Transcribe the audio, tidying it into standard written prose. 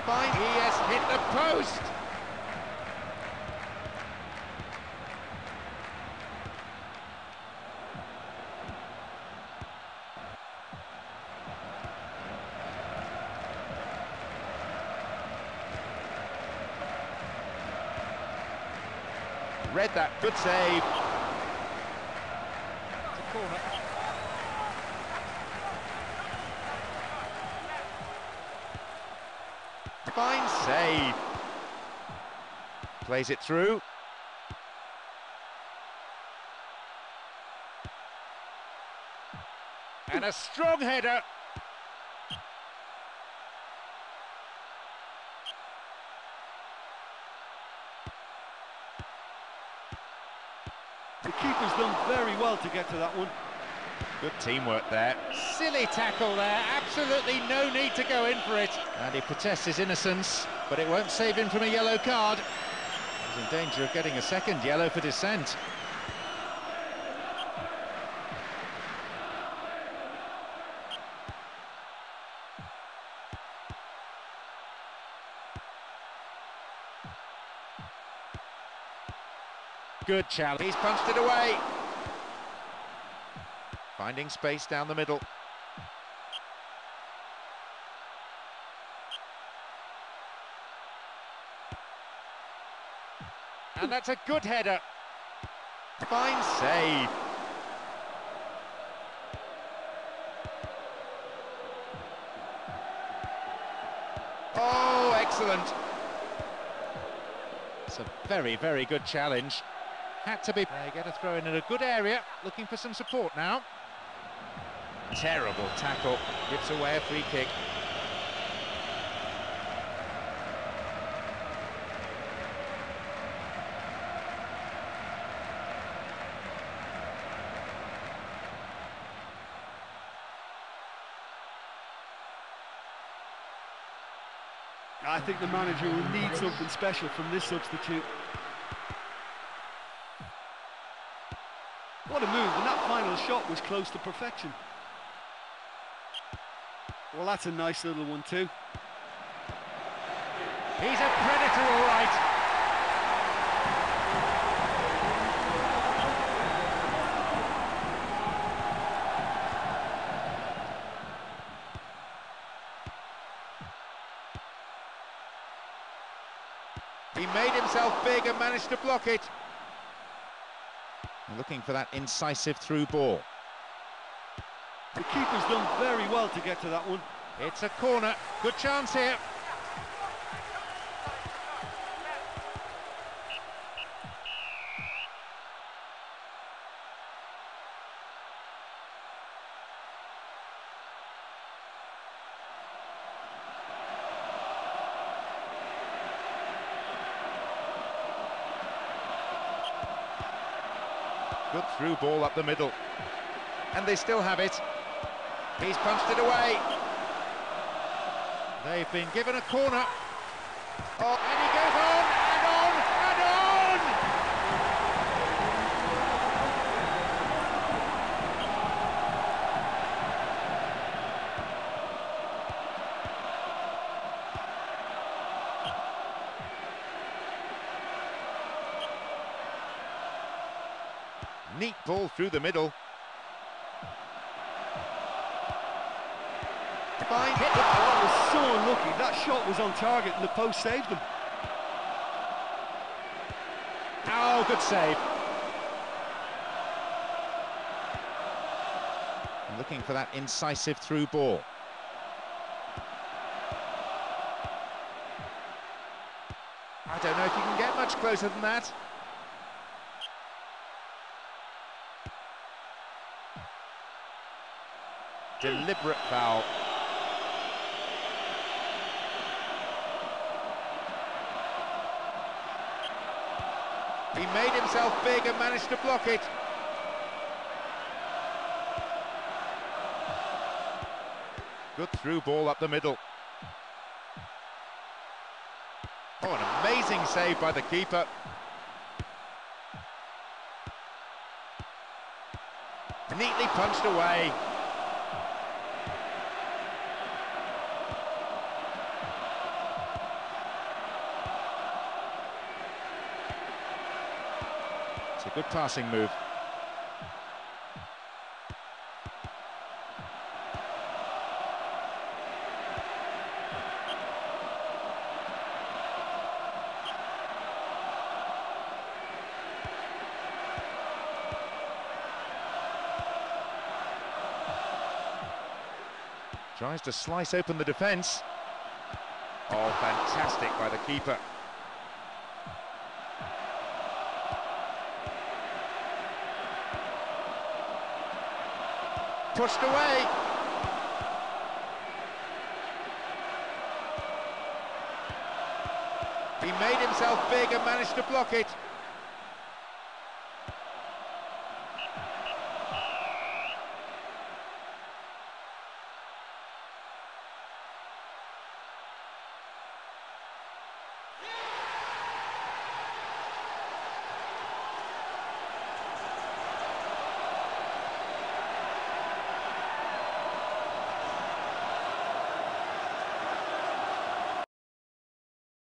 Fine. He has hit the post. Read that. Good save. It's a corner. Fine save. Plays it through. And a strong header. The keeper's done very well to get to that one. Good teamwork there. Silly tackle there, absolutely no need to go in for it. And he protests his innocence, but it won't save him from a yellow card. He's in danger of getting a second yellow for dissent. Good challenge. He's punched it away. Finding space down the middle. And that's a good header. Fine save. Oh, excellent. It's a very, very good challenge. Had to be. They get a throw in a good area, looking for some support now. Terrible tackle, gives away a free kick. I think the manager will need something special from this substitute. What a move, and that final shot was close to perfection. Well, that's a nice little one too. He's a predator, all right. He made himself big and managed to block it. Looking for that incisive through ball. The keeper's done very well to get to that one. It's a corner. Good chance here. Good through ball up the middle. And they still have it. He's punched it away. They've been given a corner. Oh, and he goes on and on and on! Neat ball through the middle. Fine hit. That was so unlucky. That shot was on target and the post saved them. Oh, good save. Looking for that incisive through ball. I don't know if you can get much closer than that. Deliberate foul. He made himself big and managed to block it. Good through ball up the middle. Oh, an amazing save by the keeper. Neatly punched away. a good passing move. Tries to slice open the defence. Oh, fantastic by the keeper. Pushed away. He made himself big and managed to block it.